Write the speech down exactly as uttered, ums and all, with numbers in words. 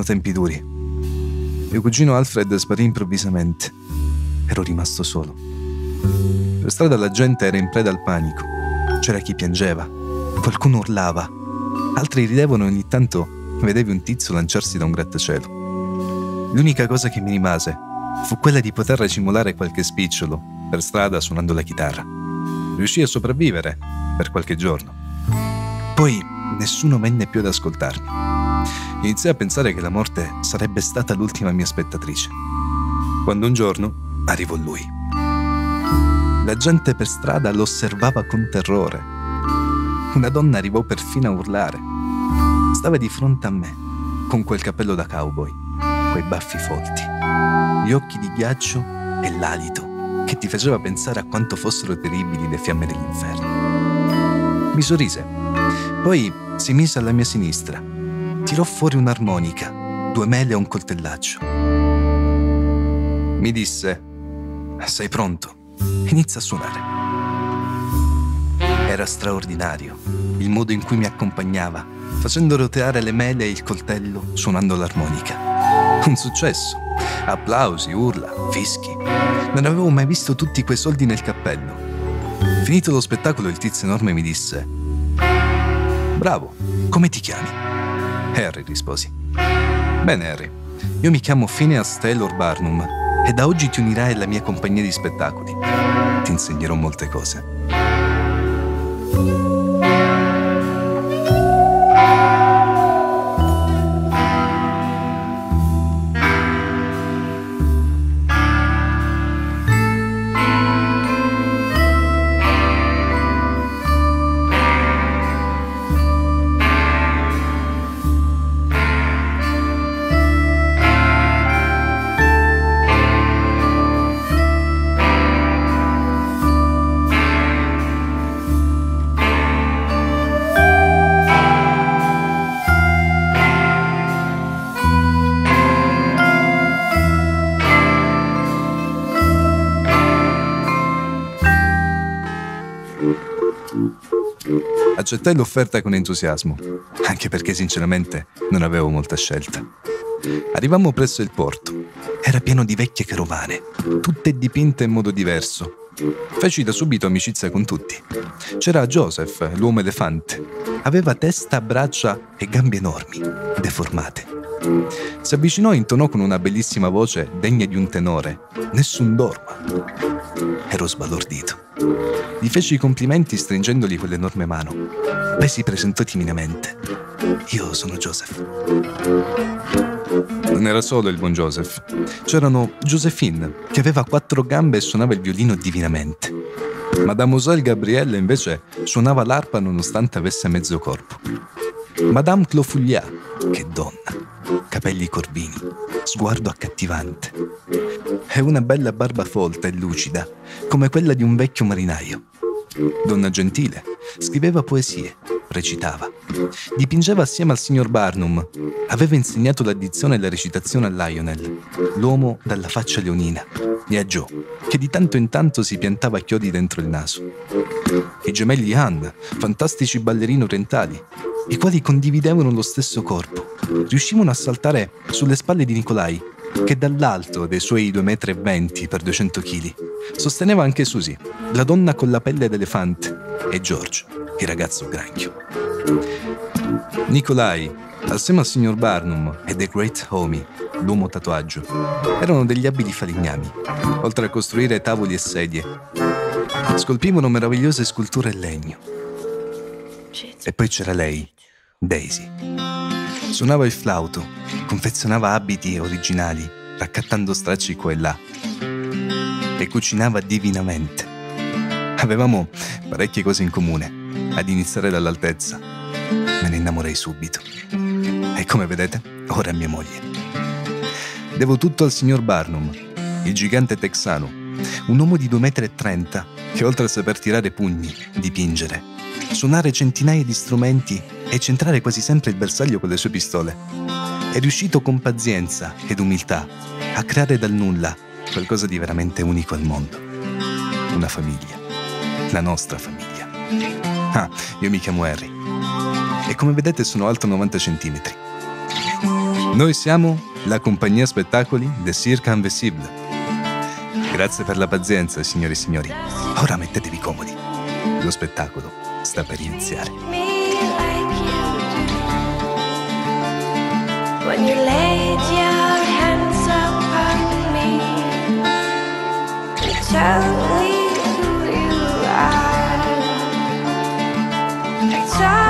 Erano tempi duri. Mio cugino Alfred sparì improvvisamente. Ero rimasto solo. Per strada la gente era in preda al panico. C'era chi piangeva, qualcuno urlava, altri ridevano e ogni tanto vedevi un tizio lanciarsi da un grattacielo. L'unica cosa che mi rimase fu quella di poter racimolare qualche spicciolo per strada suonando la chitarra. Riuscii a sopravvivere per qualche giorno. Poi nessuno venne più ad ascoltarmi. Iniziai a pensare che la morte sarebbe stata l'ultima mia spettatrice. Quando un giorno arrivò lui. La gente per strada lo osservava con terrore. Una donna arrivò perfino a urlare. Stava di fronte a me, con quel cappello da cowboy, quei baffi folti, gli occhi di ghiaccio e l'alito che ti faceva pensare a quanto fossero terribili le fiamme dell'inferno. Mi sorrise. Poi si mise alla mia sinistra. Tirò fuori un'armonica, due mele e un coltellaccio. Mi disse: sei pronto? Inizia a suonare. Era straordinario il modo in cui mi accompagnava, facendo roteare le mele e il coltello suonando l'armonica. Un successo. Applausi, urla, fischi. Non avevo mai visto tutti quei soldi nel cappello. Finito lo spettacolo, il tizio enorme mi disse: bravo, come ti chiami? Harry, risposi. Bene, Harry, io mi chiamo Phineas Taylor Barnum e da oggi ti unirai alla mia compagnia di spettacoli. Ti insegnerò molte cose. Accettai l'offerta con entusiasmo, anche perché sinceramente non avevo molta scelta. Arrivammo presso il porto. Era pieno di vecchie carovane, tutte dipinte in modo diverso. Feci da subito amicizia con tutti. C'era Joseph, l'uomo elefante. Aveva testa, braccia e gambe enormi, deformate. Si avvicinò e intonò con una bellissima voce degna di un tenore: nessun dorma. Ero sbalordito. Gli feci i complimenti stringendogli quell'enorme mano. Poi si presentò timidamente. Io sono Joseph. Non era solo il buon Joseph. C'erano Josephine, che aveva quattro gambe e suonava il violino divinamente. Mademoiselle Gabrielle invece suonava l'arpa nonostante avesse mezzo corpo. Madame Clofulliat, che donna, capelli corvini, sguardo accattivante e una bella barba folta e lucida, come quella di un vecchio marinaio. Donna gentile, scriveva poesie, recitava, dipingeva assieme al signor Barnum, aveva insegnato l'addizione e la recitazione a Lionel, l'uomo dalla faccia leonina, e a Joe, che di tanto in tanto si piantava chiodi dentro il naso. I gemelli Han, fantastici ballerini orientali, i quali condividevano lo stesso corpo, riuscivano a saltare sulle spalle di Nikolai, che dall'alto dei suoi due metri e venti per duecento chili sosteneva anche Susie, la donna con la pelle d'elefante, e George, il ragazzo granchio. Nikolai, assieme al signor Barnum e The Great Homie, l'uomo tatuaggio, erano degli abili falegnami. Oltre a costruire tavoli e sedie, scolpivano meravigliose sculture in legno. E poi c'era lei, Daisy. Suonava il flauto, confezionava abiti originali, raccattando stracci qua e là, e cucinava divinamente. Avevamo parecchie cose in comune, ad iniziare dall'altezza. Me ne innamorai subito. E come vedete, ora è mia moglie. Devo tutto al signor Barnum, il gigante texano, un uomo di due metri e trenta che oltre a saper tirare pugni, dipingere, suonare centinaia di strumenti e centrare quasi sempre il bersaglio con le sue pistole, è riuscito con pazienza ed umiltà a creare dal nulla qualcosa di veramente unico al mondo. Una famiglia. La nostra famiglia. Ah, io mi chiamo Harry. E come vedete sono alto novanta centimetri. Noi siamo la compagnia spettacoli The Cirque Invincible. Grazie per la pazienza, signore e signori. Ora mettetevi comodi. Lo spettacolo sta per iniziare. When you laid your hands upon me, you tell me who you are. I